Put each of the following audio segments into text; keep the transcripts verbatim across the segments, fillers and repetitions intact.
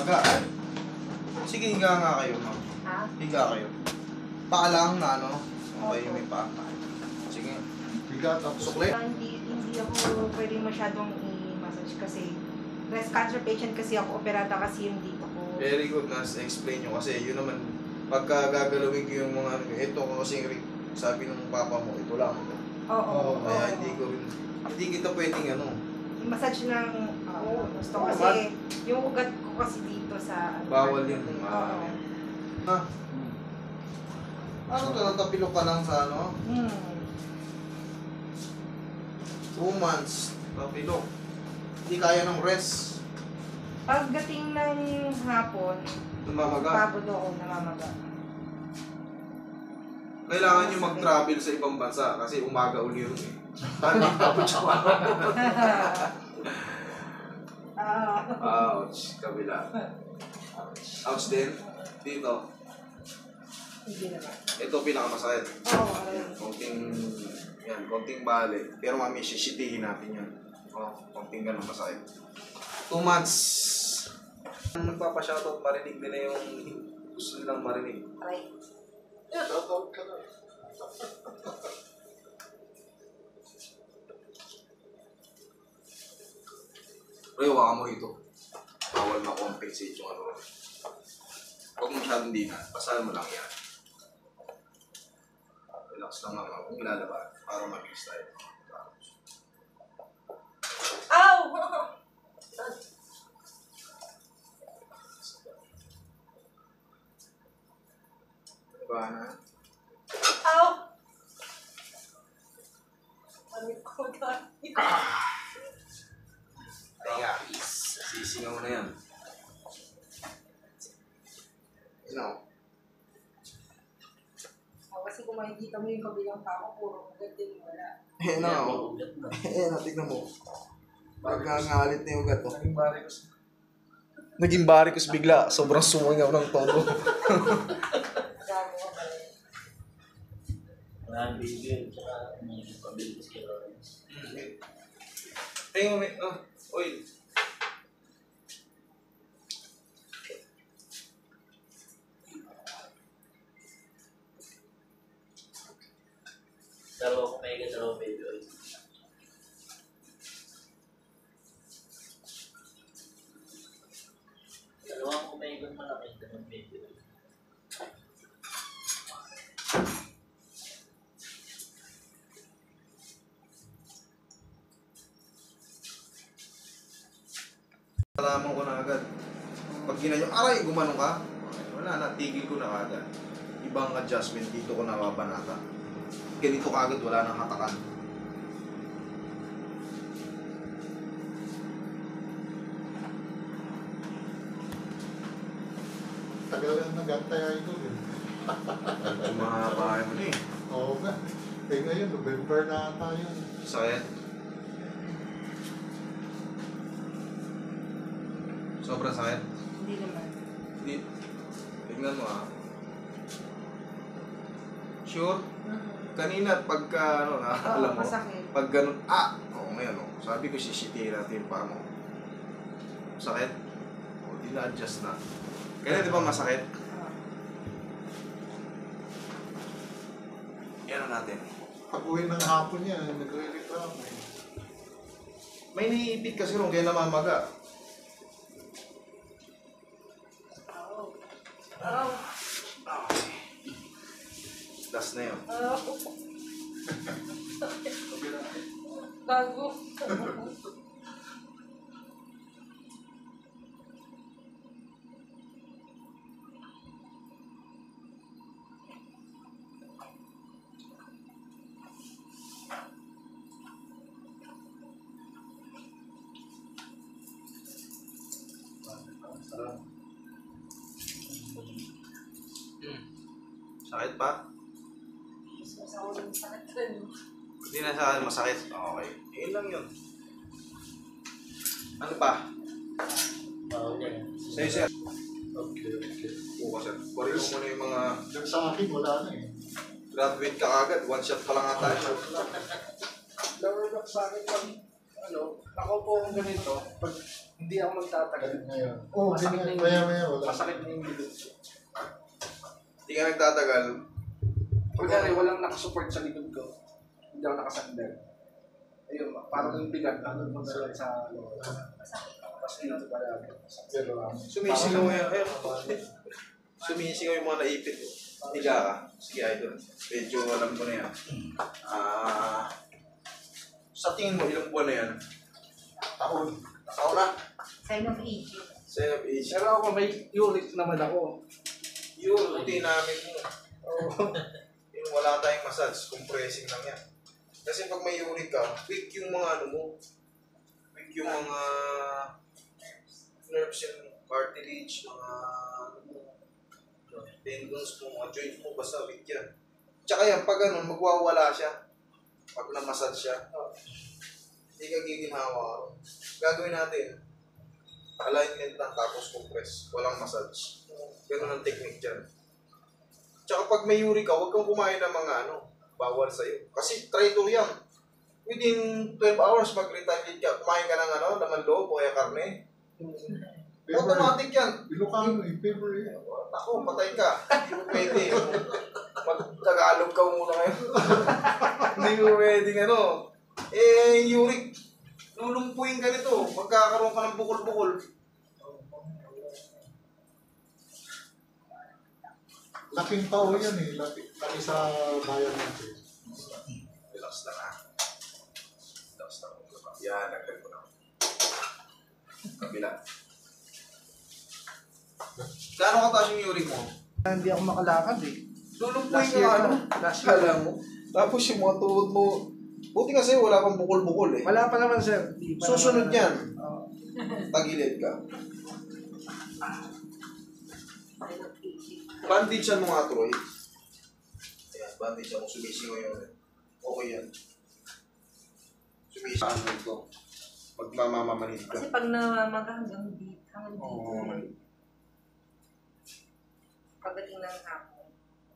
namamaga. Sige, higa nga kayo, ma'am. Ha? Higa kayo. Paa lang na ano. Okay, may paa. Sige. Higa tapos Sukli. Hindi, hindi ako pwede masyadong i-massage kasi breast cancer patient kasi ako, operata kasi yung dito ko. Very good, Nas. Explain nyo. Kasi yun naman, pagka gagalawin ko yung mga ano, ito kasi sabi ng papa mo, ito lang. Ito. Oo, oo. Kaya hindi ko rin, hindi kita pwedeng ano. Massage ng oo, gusto Oo, kasi yung ugat ko kasi dito sa ano, Bawal yun. Oo. Ah. Ha? Ano to, natapilok ka lang sa ano? Hmm. Two months. Tapilok. Hindi kaya ng rest. Pagdating ng hapon, Namamaga. pagod ako, namamaga. Kailangan nyo mag-travel sa ibang bansa kasi umaga uli rin eh. Tani, tapos siya. Ah. Ouch. Kabila. Ouch din. Dito. Hindi naman. Ito pinakamasakit. Oo, alam. Konting, yan, konting bale. Pero mami, sisitihin natin yan. Oh, konting ganun masakit. Two months. Nagpapashoutout, marinig nila yung gusto nilang marinig. Aray. yeah, tatawag ka na. Pero hawakan mo rito. Bawal ma-compensate yung ano. Huwag mo masyadong dinan. Pasahan mo lang yan. Relax lang naman. Kung ilalaban, para mabilis tayo. Ow! Diba na? Ow! Ano ko dahil? Teka, sisingaw na yan. Sino? Oh, kasi kung makikita mo yung kabilang tao, puro ugat din wala. Eh na ako. Eh na, tignan mo. Pagkangalit na yung ugat ko. Naging barikos. Naging barikos bigla. Sobrang sumungaw ng tono. Gamo ka ba? Maraming video, tsaka may pabilis kay Lawrence. Tingnan mo, may... Ah, oil. Dalawa ko may dalawang video. Dalawang ko may malaki dalawang video. Alaman ko na agad. Pag ginanyo, aray, gumanong ka. Wala na, tigil ko na agad. Ibang adjustment dito ko nababanata. Ganito ka agad, wala nang hatakan. Tagal lang nag-antay idol eh. Mahaba mo na eh. Oo nga. Eh ngayon, November na ata yun. Sakit. Sobrang sakit. Hindi naman. Hindi. Tignan mo ah. Sure? Kanina pagka ano na, Oo, alam mo, masakit. pag ganun, ah! Oo ngayon oh. Sabi ko sisitihin natin yung paa mo. Sakit? O, di na-adjust na. Kaya di ba masakit? Ah. Yan na natin. Pag uwi ng hapon niya, nagre-reklamo eh. May naiipit kasi rin kaya namamaga. Ow. Ow. Okay. Last na yun. Ow. Gago. Sarap. Hmm. Sakit pa? Gusto sa uling sakit. Hindi na sa akin masakit. Okay. Yun lang yun. Ano pa? Bawal yan. Sa'yo, sir. Okay, okay. Oo, sir. Kunin mo muna yung mga Yung sa akin, wala na eh. graduate ka agad. One shot pa lang ata. Lower back sa akin pag, ano, nakaupo akong ganito, pag Hindi ako magtatagal. Kahit ngayon. Oo, oh, Masakit na yung- maya maya wala. Masakit na yung bilog. Hindi ka nagtatagal. Kunyari, walang nakasupport sa likod ko. Hindi ako nakasandal. Ayun, parang yung bigat, ano mo sa sa loob. Tapos dito pala. Pero um, Sumisingaw yan. Ayun. Sumisingaw yung mga naipit. Higa ka. Sige, idol. Medyo alam ko na yan. Ah... sa tingin mo, ilang buwan na yan? taon. Ako na. Sign of aging. Sign of age. Pero ako, may unit naman ako. Yun, routine namin mo. Yung wala tayong massage, compressing lang yan. Kasi pag may uric ka, weak yung mga ano mo. Weak yung mga nerves yung cartilage, mga ano mo, tendons mo, mga joints mo, basta weak yan. Tsaka yan, pag ano, magwawala siya. Pag na-massage siya, hindi ka giginhawa. Gagawin natin, alignment lang tapos compress. Walang massage. Ganun ang technique dyan. Tsaka pag may uric ka, huwag kang kumain ng mga ano, bawal sa'yo. Kasi try to yan. Within twelve hours, mag-retire ka. Kumain ka ng ano, laman loob o kaya karne. Automatic yan. Ilocano eh, favorite. Ako, patay ka. Hindi mo pwede. Mag-Tagalog ka muna ngayon. Hindi mo pwede ano. Eh, uric, lulumpuin ka nito. Magkakaroon ka ng bukol-bukol. Laking tao yan eh. Laki, laki sa bayan natin. Relax lang ha. Relax lang. Yan, nagdag mo na. Kabila. Gaano kataas yung uric mo? Hindi ako makalakad eh. Lulumpuin Last ka year ano. pa. Last year. Kala mo. Tapos yung mga tuhod mo. Buti kasi wala pang bukol-bukol eh. Wala pa naman, sir. Di pa Susunod naman, yan. Oo. Tagilid ka. Sign of aging. Bandage mo nga, Troy. Ayan, bandage mo. Sumisingaw yun. Okay yan. Sumisingaw. Ano ito? Magmamamamanid ka. Kasi pag namamaga hanggang dito, hanggang dito. Oo. Pagdating ng hapon.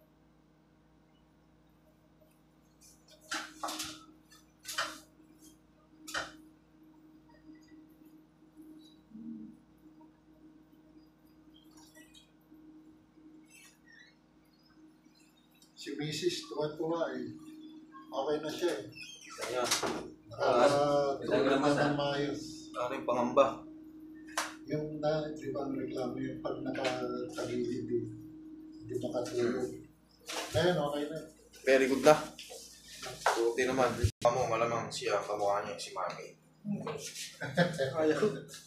Si missus tuwa-tuwa eh. Okay na siya eh. Ayan. Nakakatulog na ng maayos. Ano yung pangamba? Yung na, di ba ang reklamo yung pag nakatagilid eh. Hindi makatulog. Ngayon, okay na. Very good na. Buti naman. Kamo, malamang siya, kamukha niya si Mami. Ayaw.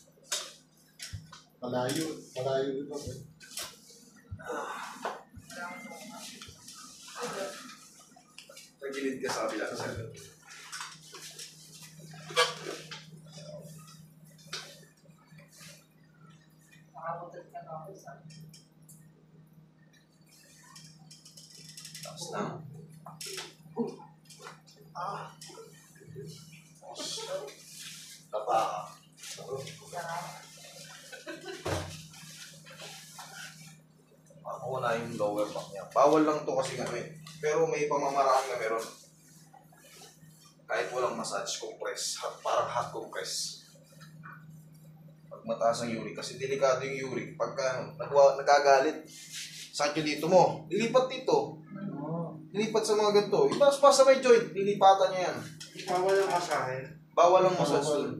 Malayo. Malayo ito eh. Nagilid ka sa kabila. Makabutot ka na ako sa Tapos na. Ah. Tapa. Ako na yung lower back niya. Bawal lang to kasi ano eh. Pero may pamamaraan na meron. Kahit walang massage, compress. Hot, parang hot compress. Pag mataas ang uric, kasi delikado yung uric. Pagka nagwa, nagkagalit, sakit yung dito mo, lilipat dito. Lilipat sa mga ganito. Ipas pa sa may joint, lilipatan niya yan. Bawal ang masahe. Bawal ang massage doon.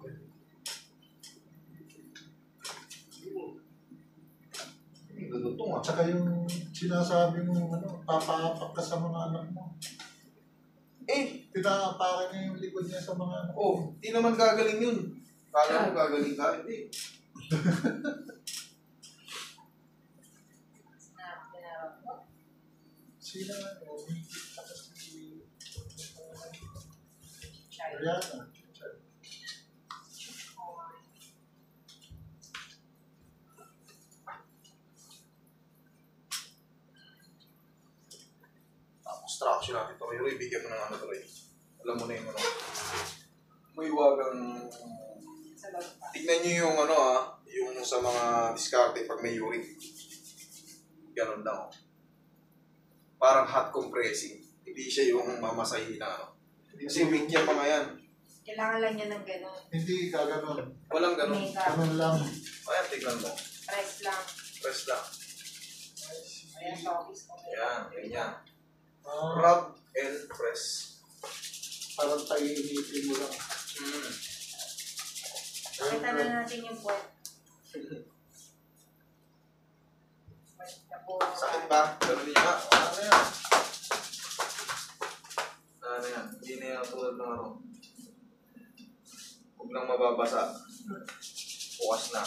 Ganito nga. At saka yung sinasabi mo, ano, papaapak ka sa mga anak mo. Eh, Pinaapakan niya yung likod niya sa mga anak mo. oh, di naman gagaling yun. Kala mo gagaling ka, hindi. na pinarap mo. Sila nga, oh, may kita kasi Child. Rihanna. Tapos traction natin ito. Pero ibigyan mo ng ano ito. Alam mo na yung ano. May wagang... Sa loob pa. Tignan nyo yung ano ah, yung sa mga diskarte pag may uric. Ganon lang oh. Parang hot compressing. Hindi siya yung mamasahin na ano. Kasi weak yan mga yan. Kailangan lang niya ng gano'n. Hindi gaganon. Walang ganun. Makeup. Ganon lang. Ayan, tignan mo. Press lang. Press lang. Ayan, focus ko. Ayan, ganyan. Ah, Rub and press. parang painitin mo lang. Mm. Pakita na natin yung puwet. Sakit ba? Ganun niya nga. Ano yan? Ano yan? Hindi na yan tulad ng ano. Huwag lang mababasa. Bukas na.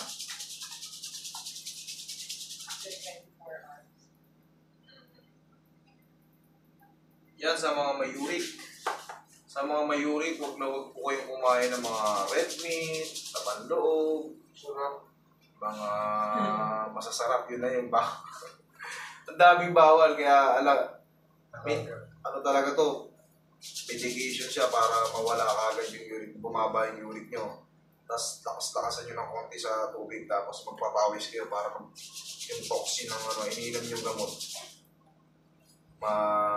Yan sa mga may uric. Sa mga may uric, huwag na huwag po kayong kumain ng mga red meat, laman loob, mga masasarap, yun na yung bawal. Ang daming bawal, kaya ala, may, ano talaga to, medication siya para mawala kagad yung uric, bumaba yung uric nyo. Tapos lakas-lakasan nyo ng konti sa tubig, tapos magpapawis kayo para mag, yung toxin ng ano, iniinom yung gamot. Ma,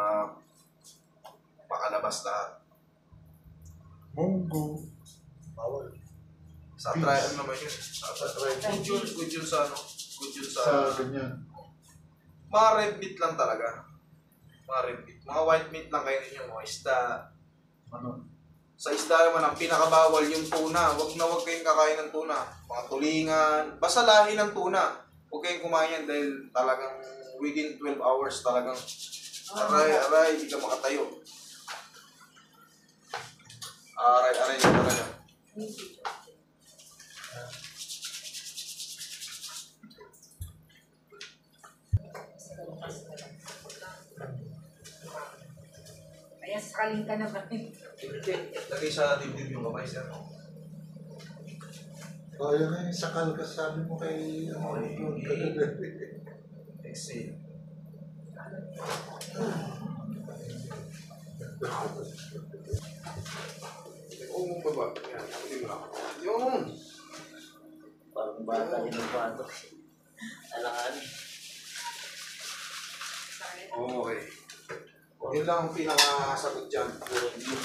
makalabas lahat. Munggo. Bawal. Sa trial naman yun. Sa trial. Good yun, good yun sa ano, good yun sa... Sa ganyan. Mga red meat lang talaga. Mga red meat. Mga white meat lang kayo ninyo, mga isda. Ano? Sa isda naman, ang pinakabawal yung tuna. Huwag na huwag kayong kakain ng tuna. Mga tulingan. Basta lahi ng tuna. Huwag kayong kumain yan dahil talagang within twelve hours talagang aray, aray, hindi ka makatayo. Aray, aray, hindi talaga. Kaya sakaling ka na ba? Lagay sa dibdib yung kamay, sir. O, yun nga yung sakal ka sabi mo kay... Ano, Exhale. Oo, baba. Yan, hindi mo lang. Yun! Parang bata din ang pato. Alangan. Okay. Yun lang ang pinakasagot dyan. Puro view.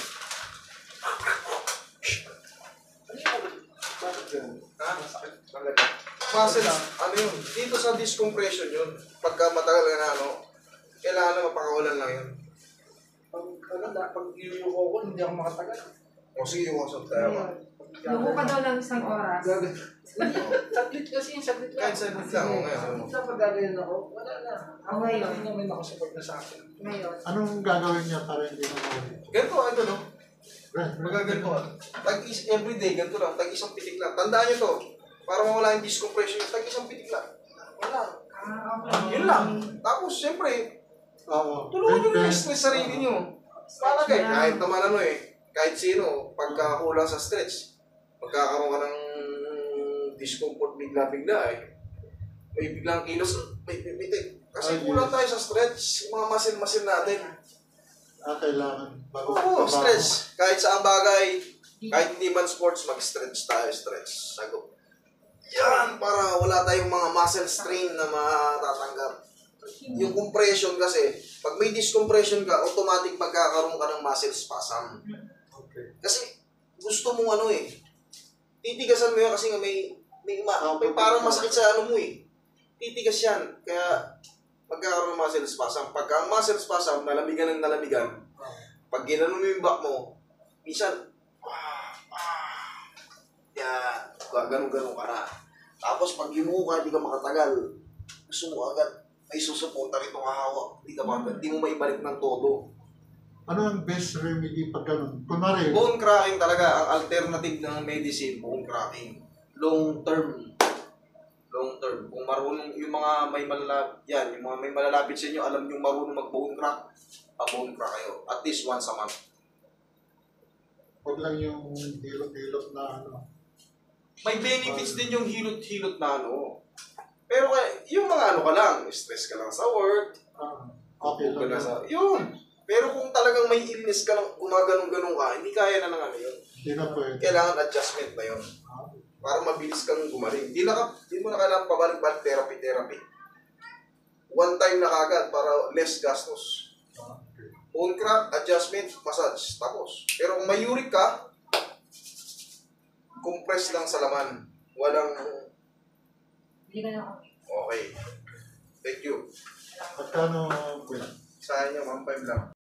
Bakit yun? Ha? Talaga. Muscles, ano yun? Dito sa discompression yun. Pagka matagal ka na ano, kailangan na mapakawalan lang yun. Pag, ano, da- pag yuyuko ko, hindi ako makatagal. O sige, yung kasap tayo. Luko ka daw lang isang oras. Gagawin. Saglit kasi yung saglit lang. Kahit saglit lang, o ngayon. Saglit lang pag gagawin ako, wala na. O ngayon. Hindi naman nakasupport na sa akin. Ngayon. Anong gagawin niya para hindi na mawali? Ganito, ano no? Magaganto ka. Tag-is, everyday, ganito lang. Tag-isang pitik lang. Tandaan nyo to. Para mawala yung discompression, tag-isang pitik lang. Wala. Ah, okay. Yun lang. Tapos, siyempre, Oo. tulungan nyo na yung stress sarili nyo. Para kayo, kahit naman ano eh, kahit sino, pagka kulang sa stretch, magkakaroon ka ng discomfort bigla-bigla eh. May biglang kilos, may pipitik. Kasi Ay, kulang yes. tayo sa stretch, yung mga muscle-muscle natin. Ah, kailangan. Bago Oo, bago- stretch. Kahit saang bagay, kahit hindi man sports, mag-stretch tayo, stretch. Sagot. Yan, para wala tayong mga muscle strain na matatanggap. Yung compression kasi, pag may discompression ka, automatic magkakaroon ka ng muscle spasm. Okay. Kasi gusto mong ano eh, titigasan mo yun kasi nga may, may, ma, may parang masakit sa ano mo eh. Titigas yan, kaya magkakaroon ng muscle spasm. Pagka ang muscle spasm, nalamigan ng nalamigan, pag ginanon mo yung back mo, minsan, ah, ah, yan, ganun-ganun ka na. Tapos pag yumuko ka, hindi ka makatagal. Gusto mo agad, ay susupunta rin itong hahawak. Hindi ka makatagal, hindi mo maibalik ng todo. Ano ang best remedy pag ganun? Kunwari, Bone cracking talaga, ang alternative ng medicine, bone cracking. Long term. Long term. Kung marunong, yung mga may malalapit, yan, yung mga may malalapit sa inyo, alam yung marunong mag-bone crack, pa-bone crack kayo. At least once a month. huwag lang yung hilot-hilot na ano. May benefits din yung hilot-hilot na ano. Pero kaya, yung mga ano ka lang, stress ka lang sa work, Ah, okay ka na lang. sa, yun. Pero kung talagang may illness ka lang, gumaganong-ganong ka, hindi kaya na ng ano yun. Hindi na pwede. Kailangan adjustment na yun. Ah, Para mabilis kang gumaling. Hindi na ka, hindi mo na kailangan pabalik-balik therapy, therapy. One time na kagad para less gastos. okay. Bone crack, adjustment, massage, tapos. Pero kung may uric ka, compress lang sa laman. Walang... Hindi ka na Okay. Thank you. Pagkano, kuya? Sa inyo, one five lang.